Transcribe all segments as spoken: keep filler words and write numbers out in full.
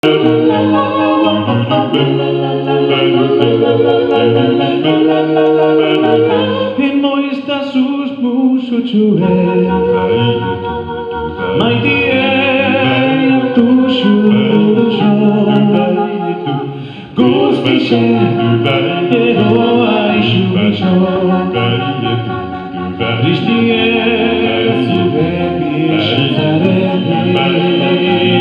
En moista sus musuchue Maitie tu shurusho Guspishe Ero ai shurusho Rishtie Subebi Shantarele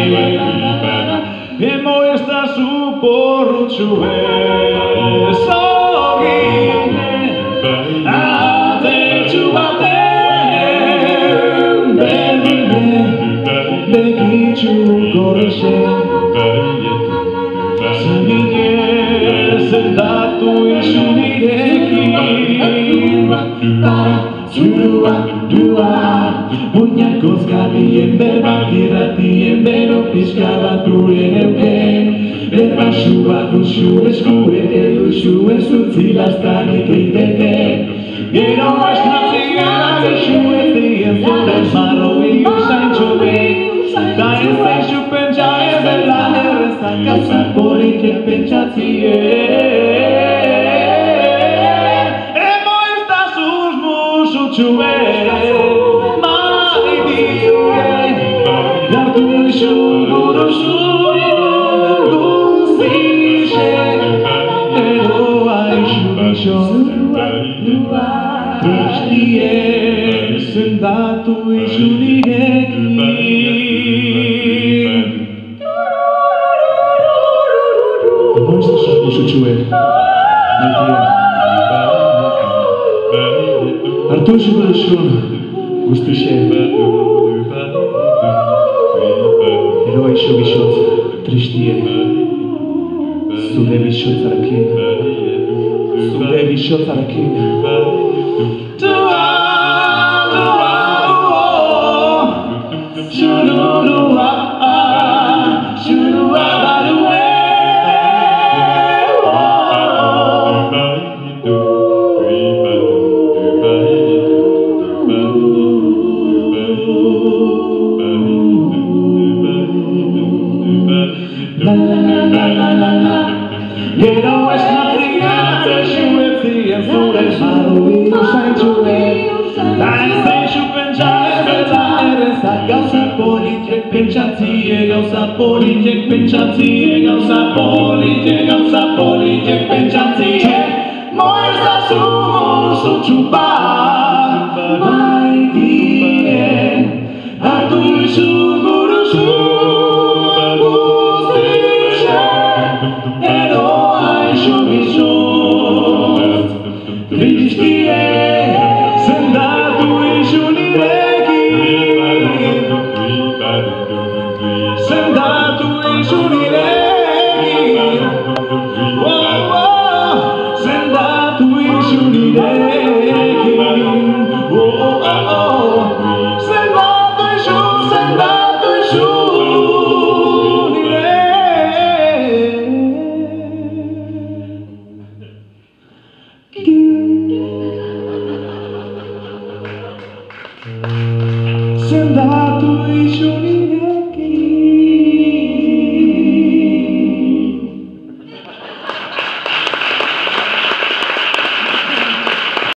En moista su poruchue Sogine Ate chubate Bebine Begichu koreshe Samine Sendatu ishunireki Surua dua Punya koskari emberba kirati embero piskaba tureuke Berba shua kushu eskue elushu esutzi lastani keiteke Gero asnatzia eshu ezi enzures maro iusain txobe Da ez eixu pentsa ez dela errezak gauzak politek pentsatzie Chue, maitie, gartu shugurushu, gustishe, ero aishubisho, trishtie, sendatu ishunirekin. Moista sus chue, maitie. Artur shugurushu, gustishe, ero aishubishot, trishtie, subebishot zarakin, subebishot zarakin. Dua, dua, oh, shururua, shurua, barue, La la la la la la Gero esnatzia eshu etzi enzures maro iusain txue Da ez eixu pentsa ez dela errezak gauza politek pentsatzie Gauza politek pentsatzie Gauza politek, gauza politek pentsatzie Moesta zu musu txupa Maitie hartu shugurushu Trishtie, sendatu ishunirekin Sendatu ishunirekin Oh, oh, sendatu ishunirekin Oh, oh, oh, sendatu ishu, sendatu ishunirekin Sendatu ishunirekin